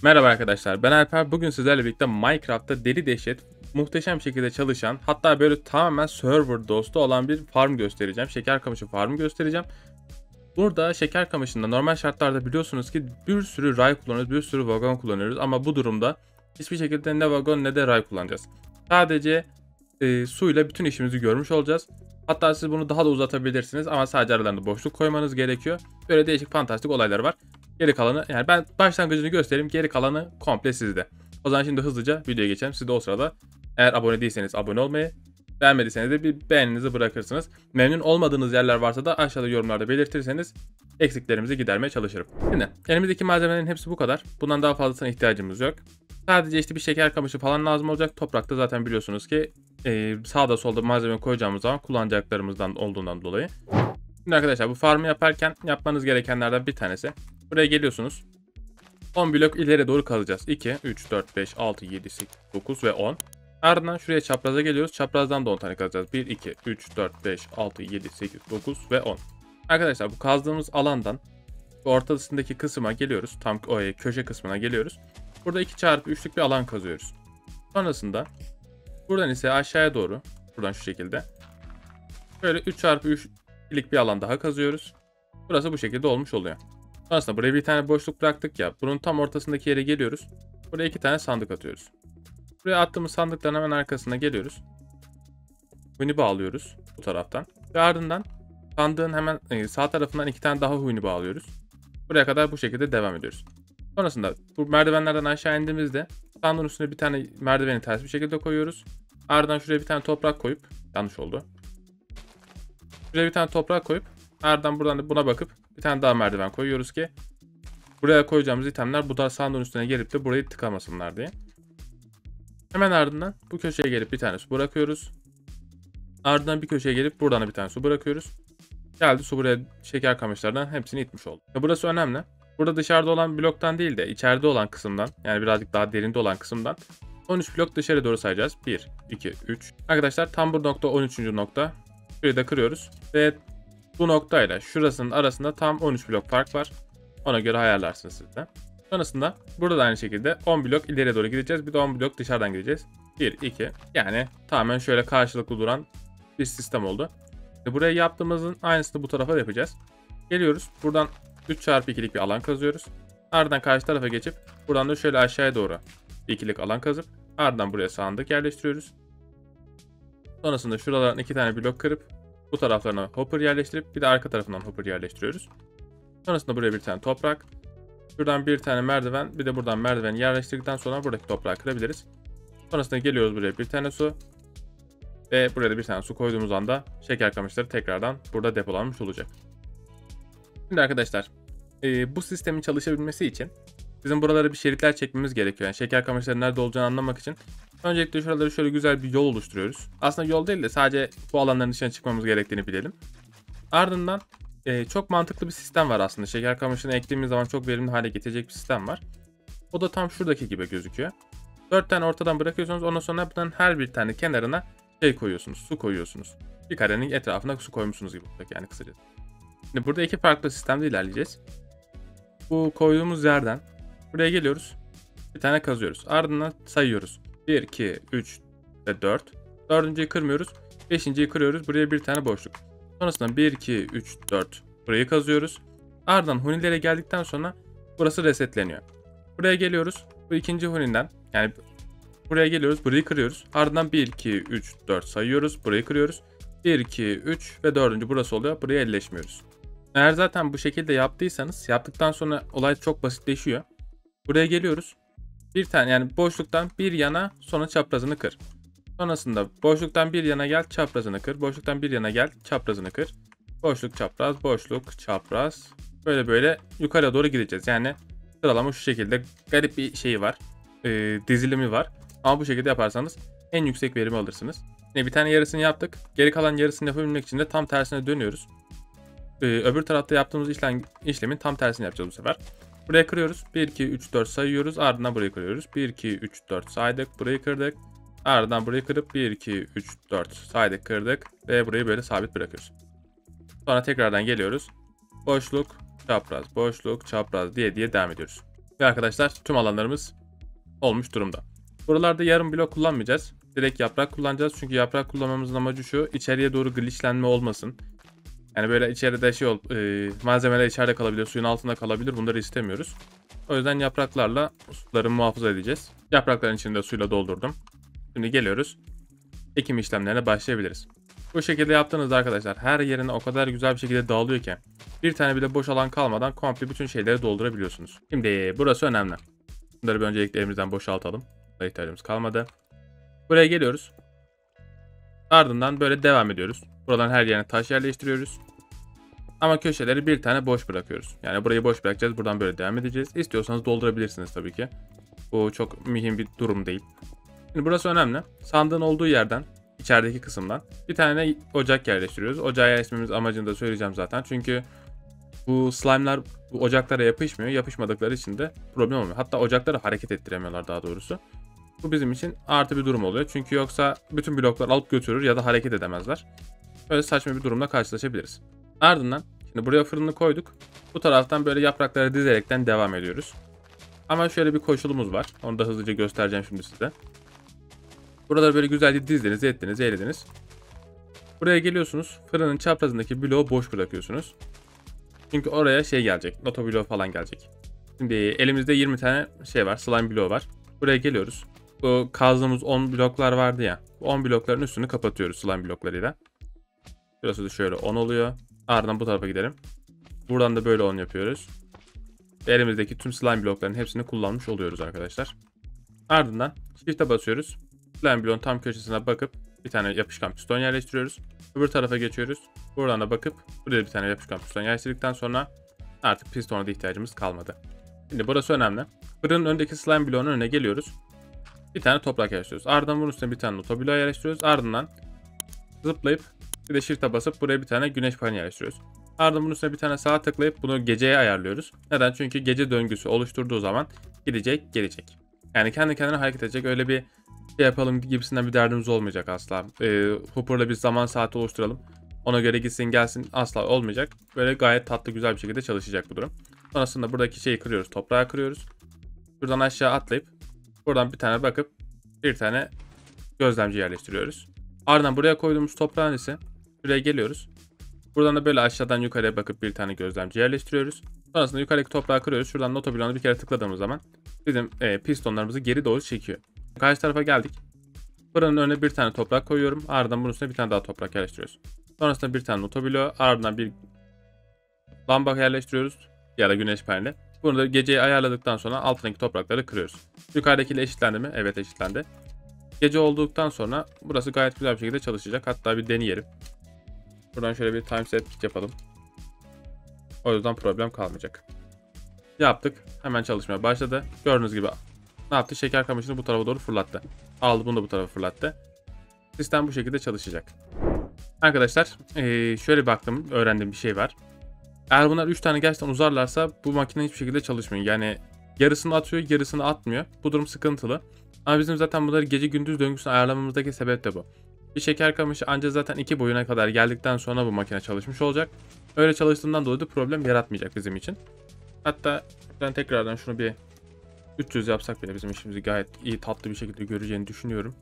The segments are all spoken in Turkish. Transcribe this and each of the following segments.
Merhaba arkadaşlar, ben Alper. Bugün sizlerle birlikte Minecraft'ta deli dehşet, muhteşem şekilde çalışan, hatta böyle tamamen server dostu olan bir farm göstereceğim. Şeker kamışı farmı göstereceğim. Burada şeker kamışında normal şartlarda biliyorsunuz ki bir sürü ray kullanıyoruz, bir sürü vagon kullanıyoruz. Ama bu durumda hiçbir şekilde ne vagon ne de ray kullanacağız. Sadece suyla bütün işimizi görmüş olacağız. Hatta siz bunu daha da uzatabilirsiniz ama sadece aralarında boşluk koymanız gerekiyor. Böyle değişik fantastik olaylar var. Geri kalanı, yani ben başlangıcını göstereyim, geri kalanı komple sizde. O zaman şimdi hızlıca videoya geçelim. Siz de o sırada eğer abone değilseniz abone olmayı, beğenmediyseniz de bir beğeninizi bırakırsınız. Memnun olmadığınız yerler varsa da aşağıda yorumlarda belirtirseniz eksiklerimizi gidermeye çalışırım. Şimdi elimizdeki malzemelerin hepsi bu kadar. Bundan daha fazlasına ihtiyacımız yok. Sadece işte bir şeker kamışı falan lazım olacak. Toprakta zaten biliyorsunuz ki sağda solda malzeme koyacağımız zaman kullanacaklarımızdan olduğundan dolayı. Şimdi arkadaşlar, bu farmı yaparken yapmanız gerekenlerden bir tanesi. Buraya geliyorsunuz. 10 blok ileri doğru kazacağız. 2, 3, 4, 5, 6, 7, 8, 9 ve 10. Ardından şuraya çapraza geliyoruz. Çaprazdan da 10 tane kazacağız. 1, 2, 3, 4, 5, 6, 7, 8, 9 ve 10. Arkadaşlar, bu kazdığımız alandan ortasındaki kısma geliyoruz. Tam köşe kısmına geliyoruz. Burada 2x3'lük bir alan kazıyoruz. Sonrasında buradan ise aşağıya doğru, buradan şu şekilde şöyle 3x3'lik bir alan daha kazıyoruz. Burası bu şekilde olmuş oluyor. Sonrasında buraya bir tane boşluk bıraktık ya. Bunun tam ortasındaki yere geliyoruz. Buraya 2 tane sandık atıyoruz. Buraya attığımız sandıkların hemen arkasına geliyoruz. Huni bağlıyoruz bu taraftan. Ve ardından sandığın hemen sağ tarafından 2 tane daha huni bağlıyoruz. Buraya kadar bu şekilde devam ediyoruz. Sonrasında bu merdivenlerden aşağı indiğimizde sandığın üstüne bir tane merdiveni ters bir şekilde koyuyoruz. Ardından şuraya bir tane toprak koyup, yanlış oldu. Şuraya bir tane toprak koyup ardından buradan da buna bakıp bir tane daha merdiven koyuyoruz ki buraya koyacağımız itemler bu da sandığın üstüne gelip de burayı tıkamasınlar diye. Hemen ardından bu köşeye gelip bir tane su bırakıyoruz. Ardından bir köşeye gelip buradan da bir tane su bırakıyoruz. Geldi su buraya, şeker kamışlarından hepsini itmiş oldu. Burası önemli. Burada dışarıda olan bloktan değil de içeride olan kısımdan, yani birazcık daha derinde olan kısımdan 13 blok dışarı doğru sayacağız. 1, 2, 3. Arkadaşlar tam bu nokta 13. nokta. Şurayı da kırıyoruz ve bu noktayla şurasının arasında tam 13 blok fark var. Ona göre ayarlarsınız siz de. Sonrasında burada da aynı şekilde 10 blok ileriye doğru gideceğiz. Bir de 10 blok dışarıdan gideceğiz. 1, 2. Yani tamamen şöyle karşılıklı duran bir sistem oldu. Buraya yaptığımızın aynısını bu tarafa yapacağız. Geliyoruz. Buradan 3x2'lik bir alan kazıyoruz. Ardından karşı tarafa geçip buradan da şöyle aşağıya doğru bir ikilik alan kazıp ardından buraya sandık yerleştiriyoruz. Sonrasında şuralardan 2 tane blok kırıp bu taraflarına hopper yerleştirip bir de arka tarafından hopper yerleştiriyoruz. Sonrasında buraya bir tane toprak. Şuradan bir tane merdiven, bir de buradan merdiven yerleştirdikten sonra buradaki toprağı kırabiliriz. Sonrasında geliyoruz buraya bir tane su. Ve buraya da bir tane su koyduğumuz anda şeker kamışları tekrardan burada depolanmış olacak. Şimdi arkadaşlar, bu sistemin çalışabilmesi için bizim buralara bir şeritler çekmemiz gerekiyor. Yani şeker kamışları nerede olacağını anlamak için. Öncelikle şuraları şöyle güzel bir yol oluşturuyoruz. Aslında yol değil de sadece bu alanların dışına çıkmamız gerektiğini bilelim. Ardından çok mantıklı bir sistem var aslında. Şeker kamışını eklediğimiz zaman çok verimli hale getirecek bir sistem var. O da tam şuradaki gibi gözüküyor. 4 tane ortadan bırakıyorsunuz. Ondan sonra bunların her bir tane kenarına koyuyorsunuz. Su koyuyorsunuz. Bir karenin etrafına su koymuşsunuz gibi olacak yani kısaca. Şimdi burada 2 farklı sistemde ilerleyeceğiz. Bu koyduğumuz yerden buraya geliyoruz. Bir tane kazıyoruz. Ardından sayıyoruz. 1, 2, 3 ve 4. Dördüncüyü kırmıyoruz. Beşinciyi kırıyoruz. Buraya bir tane boşluk. Sonrasında 1, 2, 3, 4 burayı kazıyoruz. Ardından hunilere geldikten sonra burası resetleniyor. Buraya geliyoruz. Bu ikinci huninden, yani buraya geliyoruz. Burayı kırıyoruz. Ardından 1, 2, 3, 4 sayıyoruz. Burayı kırıyoruz. 1, 2, 3 ve dördüncü burası oluyor. Buraya elleşmiyoruz. Eğer zaten bu şekilde yaptıysanız, yaptıktan sonra olay çok basitleşiyor. Buraya geliyoruz. Bir tane, yani boşluktan bir yana sonra çaprazını kır. Sonrasında boşluktan bir yana gel, çaprazını kır. Boşluktan bir yana gel, çaprazını kır. Boşluk, çapraz, boşluk, çapraz. Böyle yukarıya doğru gideceğiz. Yani sıralama şu şekilde, garip bir şeyi var. Dizilimi var. Ama bu şekilde yaparsanız en yüksek verimi alırsınız. Bir tane yarısını yaptık. Geri kalan yarısını yapabilmek için de tam tersine dönüyoruz. Öbür tarafta yaptığımız işlemin tam tersini yapacağız bu sefer. Buraya kırıyoruz. 1, 2, 3, 4 sayıyoruz. Ardından burayı kırıyoruz. 1, 2, 3, 4 saydık. Burayı kırdık. Ardından burayı kırıp 1, 2, 3, 4 saydık, kırdık. Ve burayı böyle sabit bırakıyoruz. Sonra tekrardan geliyoruz. Boşluk, çapraz, boşluk, çapraz diye devam ediyoruz. Ve arkadaşlar tüm alanlarımız olmuş durumda. Buralarda yarım blok kullanmayacağız. Direkt yaprak kullanacağız. Çünkü yaprak kullanmamızın amacı şu. İçeriye doğru glitchlenme olmasın. Yani böyle içeride malzemeler içeride kalabilir, suyun altında kalabilir. Bunları istemiyoruz. O yüzden yapraklarla suları muhafaza edeceğiz. Yaprakların içini de suyla doldurdum. Şimdi geliyoruz. Ekim işlemlerine başlayabiliriz. Bu şekilde yaptığınızda arkadaşlar her yerine o kadar güzel bir şekilde dağılıyor ki bir tane bile boş alan kalmadan komple bütün şeyleri doldurabiliyorsunuz. Şimdi burası önemli. Bunları bir öncelikle elimizden boşaltalım. Buna ihtiyacımız kalmadı. Buraya geliyoruz. Ardından böyle devam ediyoruz. Buradan her yerine taş yerleştiriyoruz. Ama köşeleri bir tane boş bırakıyoruz. Yani burayı boş bırakacağız. Buradan böyle devam edeceğiz. İstiyorsanız doldurabilirsiniz tabii ki. Bu çok mühim bir durum değil. Şimdi burası önemli. Sandığın olduğu yerden, içerideki kısımdan bir tane ocak yerleştiriyoruz. Ocağı yerleştirmemiz amacını da söyleyeceğim zaten. Çünkü bu slime'lar bu ocaklara yapışmıyor. Yapışmadıkları için de problem olmuyor. Hatta ocakları hareket ettiremiyorlar daha doğrusu. Bu bizim için artı bir durum oluyor. Çünkü yoksa bütün bloklar alıp götürür ya da hareket edemezler. Böyle saçma bir durumla karşılaşabiliriz. Ardından şimdi buraya fırını koyduk. Bu taraftan böyle yaprakları dizerekten devam ediyoruz. Ama şöyle bir koşulumuz var. Onu da hızlıca göstereceğim şimdi size. Buraları böyle güzelce dizdiniz, ettiniz, eğlediniz. Buraya geliyorsunuz. Fırının çaprazındaki bloğu boş bırakıyorsunuz. Çünkü oraya şey gelecek. Noto bloğu falan gelecek. Şimdi elimizde 20 tane şey var. Slime bloğu var. Buraya geliyoruz. Bu kazdığımız 10 bloklar vardı ya. Bu 10 blokların üstünü kapatıyoruz slime bloklarıyla. Burası da şöyle 10 oluyor. Ardından bu tarafa gidelim. Buradan da böyle 10 yapıyoruz. Ve elimizdeki tüm slime bloklarının hepsini kullanmış oluyoruz arkadaşlar. Ardından shift'e basıyoruz. Slime bloğun tam köşesine bakıp bir tane yapışkan piston yerleştiriyoruz. Öbür tarafa geçiyoruz. Buradan da bakıp buraya bir tane yapışkan piston yerleştirdikten sonra artık pistona da ihtiyacımız kalmadı. Şimdi burası önemli. Fırının öndeki slime bloğunun önüne geliyoruz. Bir tane toprak yerleştiriyoruz. Ardından bunun üstüne bir tane noto bloğu yerleştiriyoruz. Ardından zıplayıp bir de shift'e basıp buraya bir tane güneş paneli yerleştiriyoruz. Ardından bunun üstüne bir tane sağa tıklayıp bunu geceye ayarlıyoruz. Neden? Çünkü gece döngüsü oluşturduğu zaman gidecek, gelecek. Yani kendi kendine hareket edecek. Öyle bir şey yapalım gibisinden bir derdimiz olmayacak asla. Hopper'la bir zaman saati oluşturalım. Ona göre gitsin gelsin asla olmayacak. Böyle gayet tatlı güzel bir şekilde çalışacak bu durum. Sonrasında buradaki şeyi kırıyoruz. Toprağı kırıyoruz. Buradan aşağı atlayıp buradan bir tane bakıp bir tane gözlemci yerleştiriyoruz. Ardından buraya koyduğumuz toprağın ise buraya geliyoruz. Buradan da böyle aşağıdan yukarıya bakıp bir tane gözlemci yerleştiriyoruz. Sonrasında yukarıdaki toprağı kırıyoruz. Şuradan noto bloğuna bir kere tıkladığımız zaman bizim pistonlarımızı geri doğru çekiyor. Karşı tarafa geldik. Fırının önüne bir tane toprak koyuyorum. Ardından bunun üstüne bir tane daha toprak yerleştiriyoruz. Sonrasında bir tane noto bloğu. Ardından bir lamba yerleştiriyoruz. Ya da güneş paneli. Bunu da geceyi ayarladıktan sonra altındaki toprakları kırıyoruz. Yukarıdakiyle eşitlendi mi? Evet, eşitlendi. Gece olduktan sonra burası gayet güzel bir şekilde çalışacak. Hatta bir deneyelim. Buradan şöyle bir time set yapalım. O yüzden problem kalmayacak. Yaptık. Hemen çalışmaya başladı. Gördüğünüz gibi ne yaptı? Şeker kamışını bu tarafa doğru fırlattı. Aldı bunu da bu tarafa fırlattı. Sistem bu şekilde çalışacak. Arkadaşlar şöyle baktım. Öğrendiğim bir şey var. Eğer bunlar 3 tane gerçekten uzarlarsa bu makine hiçbir şekilde çalışmıyor. Yani yarısını atıyor, yarısını atmıyor. Bu durum sıkıntılı. Ama bizim zaten bunları gece gündüz döngüsünü ayarlamamızdaki sebep de bu. Bir şeker kamışı ancak zaten 2 boyuna kadar geldikten sonra bu makine çalışmış olacak. Öyle çalıştığından dolayı da problem yaratmayacak bizim için. Hatta ben tekrardan şunu bir 300 yapsak bile bizim işimizi gayet iyi tatlı bir şekilde göreceğini düşünüyorum.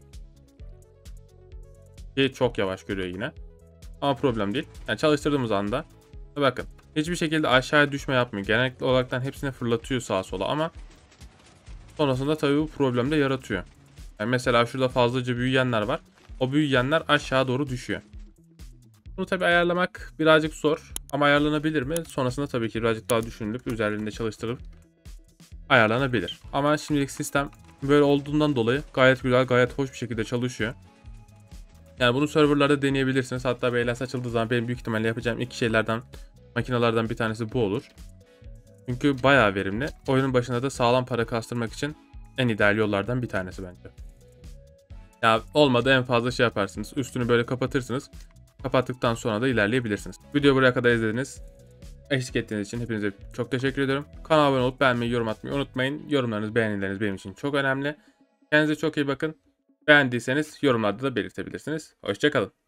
Çok yavaş görüyor yine. Ama problem değil. Yani çalıştırdığımız anda bakın hiçbir şekilde aşağıya düşme yapmıyor. Genellikle olaraktan hepsini fırlatıyor sağa sola ama sonrasında tabii bu problem de yaratıyor. Yani mesela şurada fazlaca büyüyenler var. O büyüyenler aşağı doğru düşüyor. Bunu tabii ayarlamak birazcık zor ama ayarlanabilir mi? Sonrasında tabii ki birazcık daha düşünülüp üzerinde çalıştırılıp ayarlanabilir. Ama şimdilik sistem böyle olduğundan dolayı gayet güzel, gayet hoş bir şekilde çalışıyor. Yani bunu serverlarda deneyebilirsiniz. Hatta BLS açıldığı zaman benim büyük ihtimalle yapacağım ilk makinelerden bir tanesi bu olur. Çünkü bayağı verimli. Oyunun başında da sağlam para kastırmak için en ideal yollardan bir tanesi bence. Ya olmadı en fazla şey yaparsınız. Üstünü böyle kapatırsınız. Kapattıktan sonra da ilerleyebilirsiniz. Videoyu buraya kadar izlediniz. Eşlik ettiğiniz için hepinize çok teşekkür ediyorum. Kanala abone olup beğenmeyi, yorum atmayı unutmayın. Yorumlarınız, beğenileriniz benim için çok önemli. Kendinize çok iyi bakın. Beğendiyseniz yorumlarda da belirtebilirsiniz. Hoşça kalın.